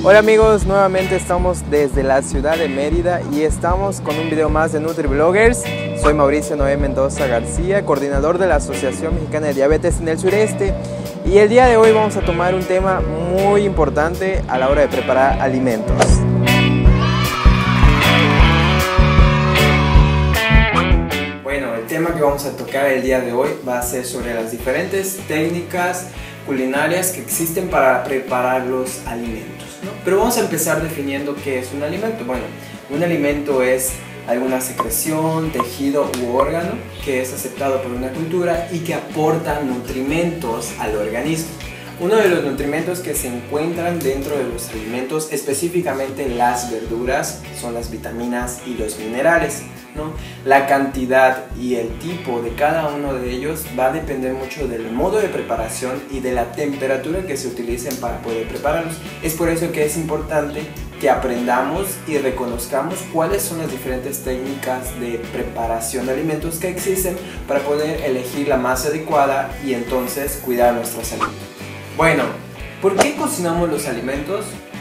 Hola amigos, nuevamente estamos desde la ciudad de Mérida y estamos con un video más de NutriBloggers. Soy Mauricio Noé Mendoza García, coordinador de la Asociación Mexicana de Diabetes en el Sureste, y el día de hoy vamos a tomar un tema muy importante a la hora de preparar alimentos. Bueno, el tema que vamos a tocar el día de hoy va a ser sobre las diferentes técnicas culinarias que existen para preparar los alimentos, ¿no? Pero vamos a empezar definiendo qué es un alimento. Bueno, un alimento es alguna secreción, tejido u órgano que es aceptado por una cultura y que aporta nutrimentos al organismo. Uno de los nutrimentos que se encuentran dentro de los alimentos, específicamente las verduras, son las vitaminas y los minerales, ¿no? La cantidad y el tipo de cada uno de ellos va a depender mucho del modo de preparación y de la temperatura que se utilicen para poder prepararlos. Es por eso que es importante que aprendamos y reconozcamos cuáles son las diferentes técnicas de preparación de alimentos que existen para poder elegir la más adecuada y entonces cuidar nuestra salud. Bueno, ¿por qué cocinamos los alimentos?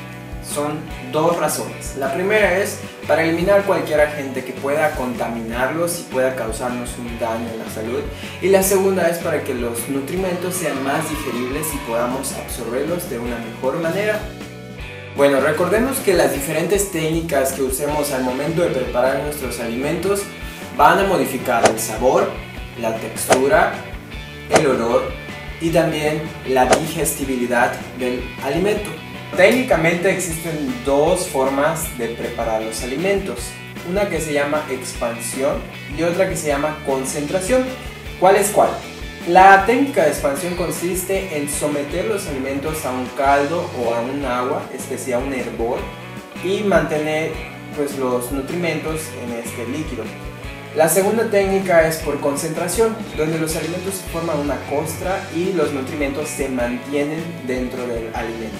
Son dos razones. La primera es para eliminar cualquier agente que pueda contaminarlos y pueda causarnos un daño en la salud. Y la segunda es para que los nutrimentos sean más digeribles y podamos absorberlos de una mejor manera. Bueno, recordemos que las diferentes técnicas que usemos al momento de preparar nuestros alimentos van a modificar el sabor, la textura, el olor y también la digestibilidad del alimento. Técnicamente existen dos formas de preparar los alimentos, una que se llama expansión y otra que se llama concentración. ¿Cuál es cuál? La técnica de expansión consiste en someter los alimentos a un caldo o a un agua, es decir, a un hervor, y mantener los nutrimentos en este líquido. La segunda técnica es por concentración, donde los alimentos forman una costra y los nutrimentos se mantienen dentro del alimento.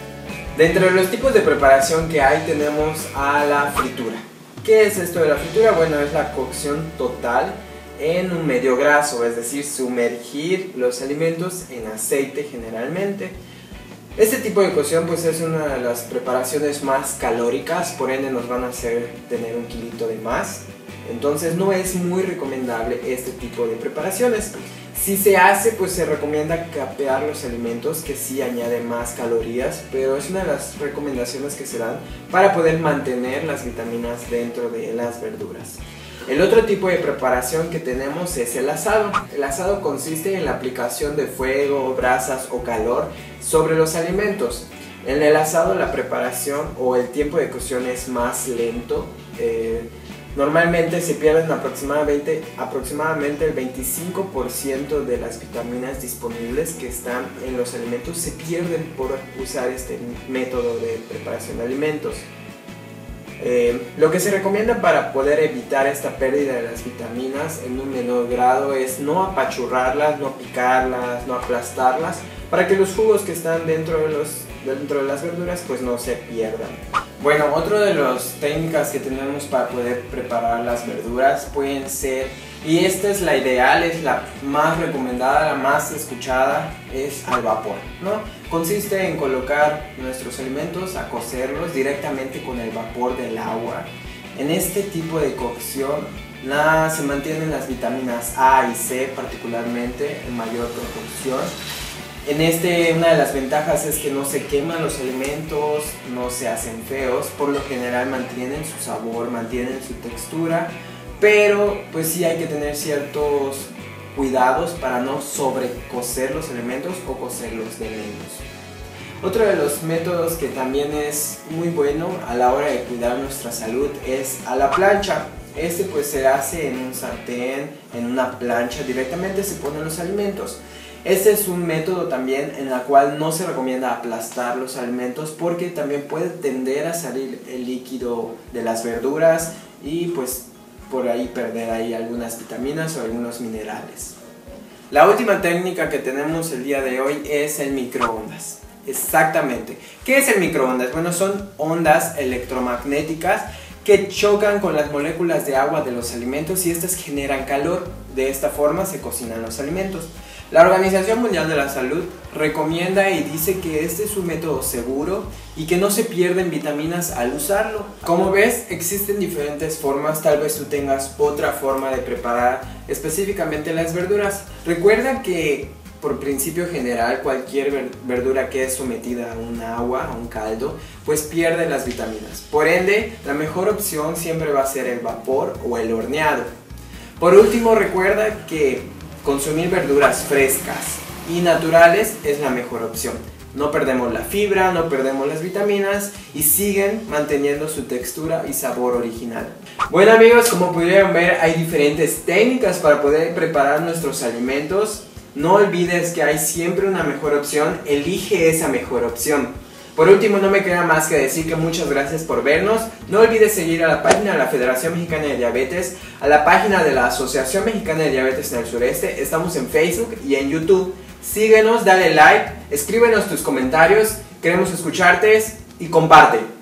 Dentro de los tipos de preparación que hay tenemos a la fritura. ¿Qué es esto de la fritura? Bueno, es la cocción total en un medio graso, es decir, sumergir los alimentos en aceite generalmente. Este tipo de cocción es una de las preparaciones más calóricas, por ende nos van a hacer tener un kilito de más. Entonces no es muy recomendable este tipo de preparaciones. Si se hace, se recomienda capear los alimentos, que sí añade más calorías, pero es una de las recomendaciones que se dan para poder mantener las vitaminas dentro de las verduras. El otro tipo de preparación que tenemos es el asado. El asado consiste en la aplicación de fuego, brasas o calor sobre los alimentos. En el asado la preparación o el tiempo de cocción es más lento. Normalmente se pierden aproximadamente el 25% de las vitaminas disponibles que están en los alimentos, se pierden por usar este método de preparación de alimentos. Lo que se recomienda para poder evitar esta pérdida de las vitaminas en un menor grado es no apachurrarlas, no picarlas, no aplastarlas, para que los jugos que están dentro de las verduras no se pierdan. Bueno, otra de las técnicas que tenemos para poder preparar las verduras pueden ser, y esta es la ideal, es la más recomendada, la más escuchada, es al vapor, ¿no? Consiste en colocar nuestros alimentos a cocerlos directamente con el vapor del agua. En este tipo de cocción se mantienen las vitaminas A y C particularmente en mayor proporción. Una de las ventajas es que no se queman los alimentos, no se hacen feos, por lo general mantienen su sabor, mantienen su textura, pero sí hay que tener ciertos cuidados para no sobrecocer los alimentos o cocerlos de menos. Otro de los métodos que también es muy bueno a la hora de cuidar nuestra salud es a la plancha. Se hace en un sartén, en una plancha, directamente se ponen los alimentos. Este es un método también en el cual no se recomienda aplastar los alimentos porque también puede tender a salir el líquido de las verduras y por ahí perder algunas vitaminas o algunos minerales. La última técnica que tenemos el día de hoy es el microondas. Exactamente. ¿Qué es el microondas? Bueno, son ondas electromagnéticas que chocan con las moléculas de agua de los alimentos y estas generan calor. De esta forma se cocinan los alimentos. La Organización Mundial de la Salud recomienda y dice que este es un método seguro y que no se pierden vitaminas al usarlo. Como ves, existen diferentes formas, tal vez tú tengas otra forma de preparar específicamente las verduras. Recuerda que por principio general cualquier verdura que es sometida a un agua, a un caldo, pues pierde las vitaminas. Por ende, la mejor opción siempre va a ser el vapor o el horneado. Por último, recuerda que consumir verduras frescas y naturales es la mejor opción. No perdemos la fibra, no perdemos las vitaminas y siguen manteniendo su textura y sabor original. Bueno amigos, como pudieron ver, hay diferentes técnicas para poder preparar nuestros alimentos. No olvides que hay siempre una mejor opción, elige esa mejor opción. Por último, no me queda más que decir que muchas gracias por vernos. No olvides seguir a la página de la Federación Mexicana de Diabetes, a la página de la Asociación Mexicana de Diabetes en el Sureste. Estamos en Facebook y en YouTube. Síguenos, dale like, escríbenos tus comentarios, queremos escucharte y comparte.